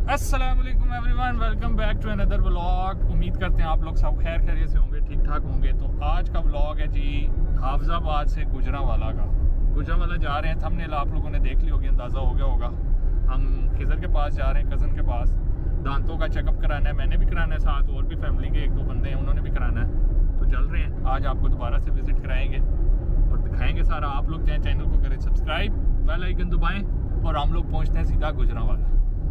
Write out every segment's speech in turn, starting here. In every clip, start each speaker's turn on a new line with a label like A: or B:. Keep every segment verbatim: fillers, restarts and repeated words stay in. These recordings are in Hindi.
A: अस्सलाम वालेकुम everyone, welcome back to another vlog. उम्मीद करते हैं आप लोग सब खैर खैरियत से होंगे, ठीक ठाक होंगे। तो आज का व्लॉग है जी हाफजाबाद से गुजरांवाला का। गुजरांवाला जा रहे हैं, थंबनेल आप लोगों ने देख ली होगी, अंदाज़ा हो गया होगा। हम खिज़र के पास जा रहे हैं, कज़न के पास। दांतों का चेकअप कराना है, मैंने भी कराना है, साथ और भी फैमिली के एक दो बंदे हैं, उन्होंने भी कराना है। तो चल रहे हैं, आज आपको दोबारा से विज़िट कराएँगे और दिखाएँगे सारा। आप लोग चाहे चैनल को करें सब्सक्राइब, बेल आइकन दबाएँ और हम लोग पहुँचते हैं सीधा गुजरांवाला।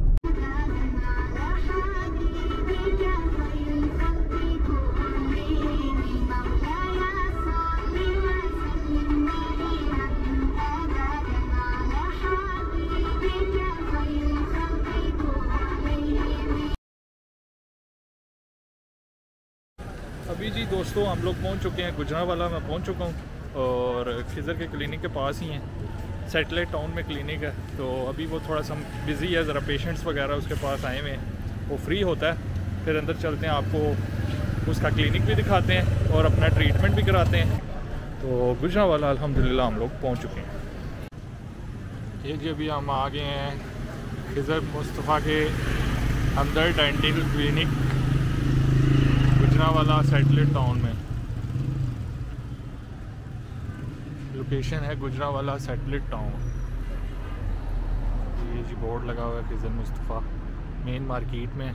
A: अभी जी दोस्तों हम लोग पहुंच चुके हैं गुजरांवाला। मैं पहुंच चुका हूं और खिज़र के क्लिनिक के पास ही हैं। सेटेलाइट टाउन में क्लिनिक है, तो अभी वो थोड़ा सा बिज़ी है, ज़रा पेशेंट्स वगैरह उसके पास आए हुए हैं। वो फ्री होता है, फिर अंदर चलते हैं, आपको उसका क्लिनिक भी दिखाते हैं और अपना ट्रीटमेंट भी कराते हैं। तो गुजरांवाला अल्हम्दुलिल्लाह हम लोग पहुँच चुके हैं। ये जी अभी हम आ गए हैं खिज़र मुस्तफ़ा के Hamdard dental clinic Gujranwala satellite town में। लोकेशन है गुजरांवाला सेटेलाइट टाउन। ये जी बोर्ड लगा हुआ है खिज़र मुस्तफ़ा, मेन मार्केट में।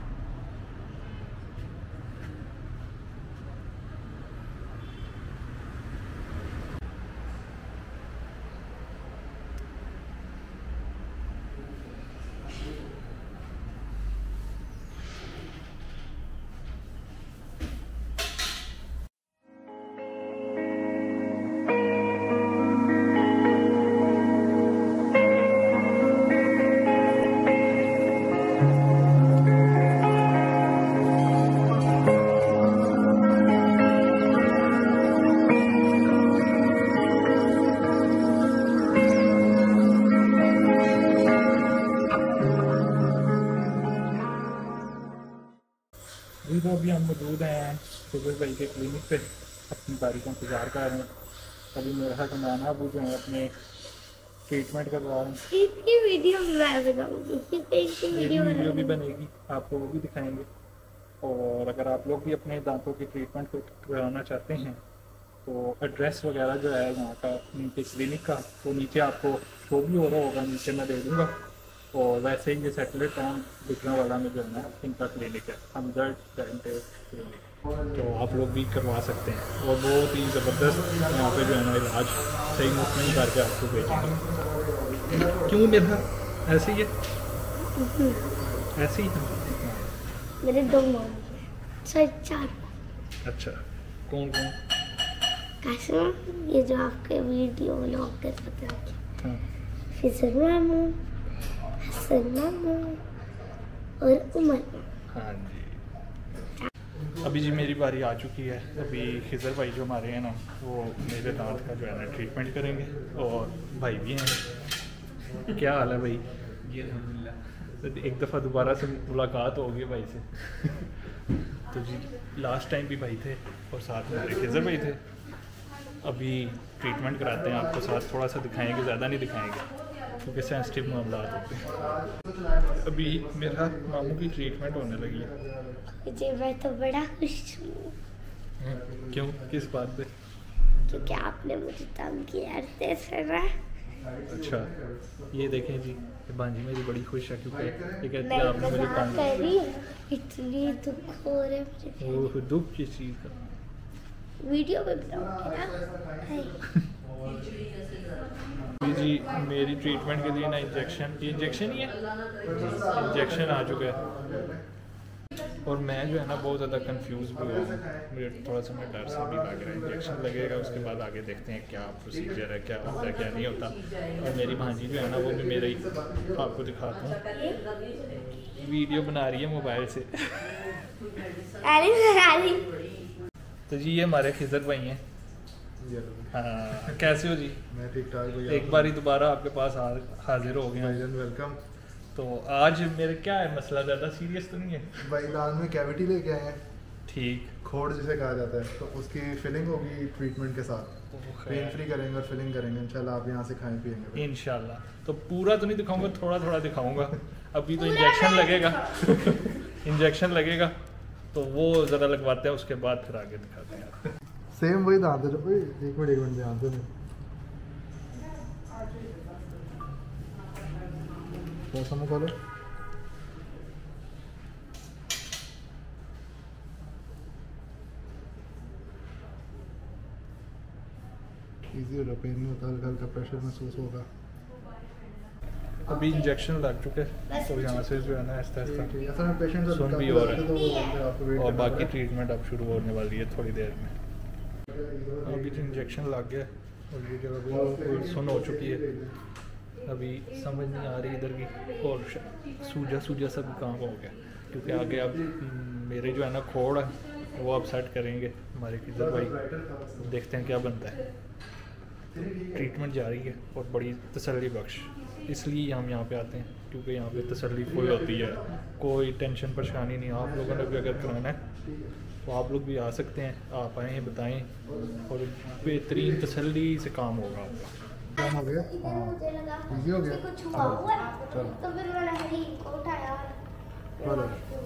A: अभी तो अभी हम मौजूद हैं खिज़र भाई के क्लिनिक पे, अपनी बारी का इंतज़ार कर रहे हैं। अभी मेरे साथ नाना अबू जो है अपने ट्रीटमेंट करवा रहे हैं।
B: इसकी वीडियो मैं बनाऊंगी, इसकी वीडियो
A: वीडियो भी बनेगी, आपको वो भी दिखाएंगे। और अगर आप लोग भी अपने दांतों की ट्रीटमेंट को कराना चाहते हैं तो एड्रेस वगैरह जो है यहाँ का उनके क्लिनिक का, वो नीचे आपको शो भी हो रहा होगा, नीचे मैं दे दूँगा। और वैसे ही ये सेटेलाइट टाउन गुजरांवाला में जो है ना इनका क्लिनिक है, हमदर्द डेंटल क्लिनिक। तो आप लोग भी करवा सकते हैं और बहुत ही ज़बरदस्त यहाँ पे जो है ना इलाज सही मुफ्त में करके आपको भेजेंगे। क्यों मेरा ऐसे ही है, ऐसे ही है।
B: मेरे दो मामा सर चार।
A: अच्छा, कौन कौन?
B: कैसे ये जो आपके वीडियो व्लॉग कर सकते हैं,
A: हाँ,
B: फिजर मामू, हसन मामू और उमर।
A: हाँ जी। अभी जी मेरी बारी आ चुकी है। अभी खिज़र भाई जो हमारे हैं ना, वो मेरे दांत का जो है ना ट्रीटमेंट करेंगे और भाई भी हैं। क्या हाल है भाई? ये अल्हम्दुलिल्लाह एक दफ़ा दोबारा से मुलाकात होगी भाई से। तो जी लास्ट टाइम भी भाई थे और साथ में हमारे खिज़र भाई थे। अभी ट्रीटमेंट कराते हैं, आपको साथ थोड़ा सा दिखाएंगे, ज़्यादा नहीं दिखाएंगे क्योंकि सेंसिटिव मामला होते हैं। अभी मेरा मामू की ट्रीटमेंट होने लगी है।
B: जी मैं तो बड़ा खुश हूँ।
A: क्यों, किस बात पे?
B: क्योंकि आपने मुझे तंग किया सर।
A: अच्छा, ये देखें जी, ये भांजी मेरी बड़ी खुश है क्योंकि ये कहती है आपने मुझे तंग
B: करी। इतनी दुख हो रहे मुझे।
A: ओह, दुख किस चीज़ का?
B: वीडियो में बनाऊंगी ना।
A: जी मेरी ट्रीटमेंट के लिए ना इंजेक्शन, ये इंजेक्शन ही है, इंजेक्शन आ चुका है और मैं जो है ना बहुत ज़्यादा कंफ्यूज भी हुआ हूँ। मुझे थोड़ा सा मैं डर सा भी लग रहा है। इंजेक्शन लगेगा, उसके बाद आगे देखते हैं क्या प्रोसीजर है, क्या होता है क्या नहीं होता। और मेरी भांजी जो है ना वो भी मेरे ही, आपको दिखाता हूँ, वीडियो बना रही है मोबाइल से। तो जी ये हमारे खिज़र भाई हैं। हाँ, कैसे हो जी?
C: मैं ठीक ठाक।
A: एक बार ही दोबारा आपके पास हाजिर हो गया।
C: वेलकम।
A: तो आज मेरे क्या है मसला, ज़्यादा सीरियस तो नहीं है?
C: भाई दांत में कैविटी लेके आए हैं,
A: ठीक,
C: खोड़ जिसे कहा जाता है, तो उसकी फिलिंग होगी ट्रीटमेंट के साथ। पेन फ्री करेंगे और फिलिंग करेंगे इंशाल्लाह। आप यहाँ से खाएं पिएंगे
A: इंशाल्लाह। तो पूरा तो नहीं दिखाऊंगा, थोड़ा थोड़ा दिखाऊंगा। अभी तो इंजेक्शन लगेगा इंजेक्शन लगेगा तो वो ज़रा लगवाते हैं, उसके बाद फिर आगे दिखाते हैं।
C: सेम वही दांत है जो एक मिनट एक मिनट ध्यान से मौसम खोलो। इजी हो रहा, पेन नहीं होता, हल्का हल्का प्रेशर महसूस होगा।
A: अभी इंजेक्शन लग चुके हैं तो यहाँ से जो है ना आहिस्ता आहिस्ता
C: पेशेंट
A: सुन भी हो रहा है और बाकी ट्रीटमेंट अब शुरू होने वाली है थोड़ी देर में। अभी तो इंजेक्शन लग गया और ये जगह बिल्कुल सुन हो चुकी है। अभी समझ नहीं आ रही इधर की और सूजा सूजा सा भी काम हो गया क्योंकि आगे अब मेरे जो है ना खोड़ है वो अब सेट करेंगे हमारे किधर भाई, देखते हैं क्या बनता है। ट्रीटमेंट जारी है और बड़ी तसल्ली बख्श, इसलिए हम यहाँ पे आते हैं क्योंकि यहाँ पे तसल्ली फुल होती है, कोई टेंशन परेशानी नहीं। आप लोगों ने भी अगर कराना है तो आप लोग भी आ सकते हैं, आप आएँ बताएं और बेहतरीन तसल्ली से काम होगा आपका।
C: काम हो गया, इजी हो गया।
B: तो फिर मैंने हरीम को उठाया
C: चलो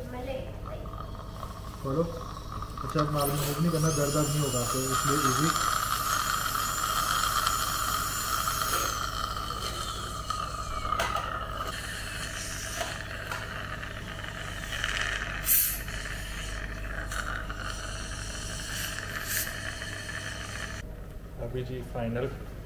C: चलो। अच्छा मालूम नहीं करना, दर्द नहीं होगा तो इसलिए इजी।
A: अभी जी फाइनल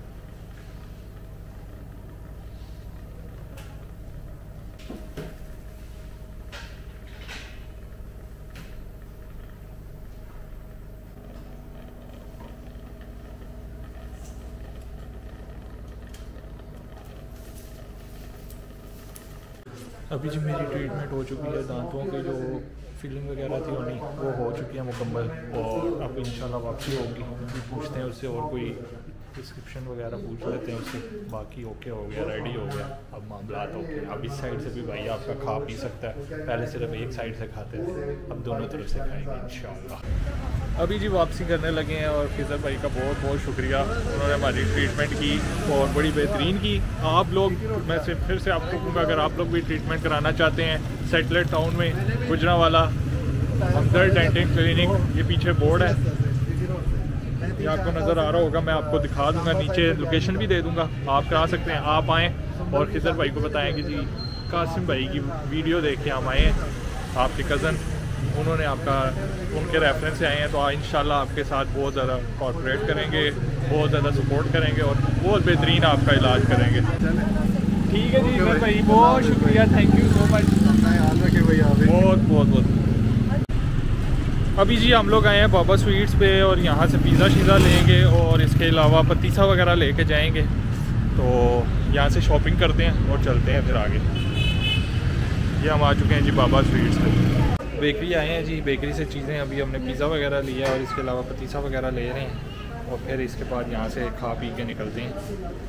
A: अभी जी मेरी ट्रीटमेंट हो चुकी है, दांतों की जो फिलिंग वगैरह थी होनी वो हो चुकी है मुकम्मल और अब इंशाल्लाह वापसी होगी। पूछते हैं उससे और कोई प्रिस्क्रिप्शन वगैरह पूछ लेते हैं उससे। बाकी ओके हो गया, रेडी हो गया, अब मामलात ओके। अब इस साइड से भी भाई आपका खा पी सकता है, पहले सिर्फ एक साइड से खाते थे, अब दोनों तरफ से खाएंगे इंशाल्लाह। अभी जी वापसी करने लगे हैं और खिजर भाई का बहुत बहुत शुक्रिया, उन्होंने हमारी ट्रीटमेंट की और बड़ी बेहतरीन की। आप लोग, मैं सिर्फ फिर से आपको कहूँगा, अगर आप लोग भी ट्रीटमेंट कराना चाहते हैं सेटलेट टाउन में गुजरांवाला हमदर्द डेंटिंग क्लिनिक, ये पीछे बोर्ड है, ये आपको नज़र आ रहा होगा, मैं आपको दिखा दूंगा, नीचे लोकेशन भी दे दूंगा, आप करा सकते हैं। आप आएँ और खिजर भाई को बताएं कि जी कासिम भाई की वीडियो देख के हम आए हैं, आपके कज़न उन्होंने आपका उनके रेफरेंस से आए हैं, तो इंशाल्लाह आपके साथ बहुत ज़्यादा कॉर्पोरेट करेंगे, बहुत ज़्यादा सपोर्ट करेंगे और बहुत बेहतरीन आपका इलाज करेंगे। ठीक है जी खिजर भाई, बहुत शुक्रिया, थैंक यू सो मच, बहुत बहुत बहुत। अभी जी हम लोग आए हैं बाबा स्वीट्स पे और यहाँ से पिज़्ज़ा शीज़ा लेंगे और इसके अलावा पतीसा वगैरह लेके जाएंगे। तो यहाँ से शॉपिंग करते हैं और चलते हैं फिर आगे। ये हम आ चुके हैं जी बाबा स्वीट्स पे, बेकरी आए हैं जी, बेकरी से चीज़ें अभी हमने पिज़्ज़ा वगैरह लिया और इसके अलावा पतीसा वगैरह ले रहे हैं और फिर इसके बाद यहाँ से खा पी के निकलते हैं।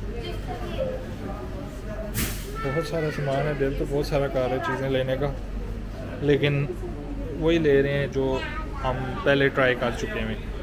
A: बहुत सारा सामान है, दिल तो बहुत सारा कार है चीज़ें लेने का, लेकिन वही ले रहे हैं जो हम पहले ट्राई कर चुके हैं।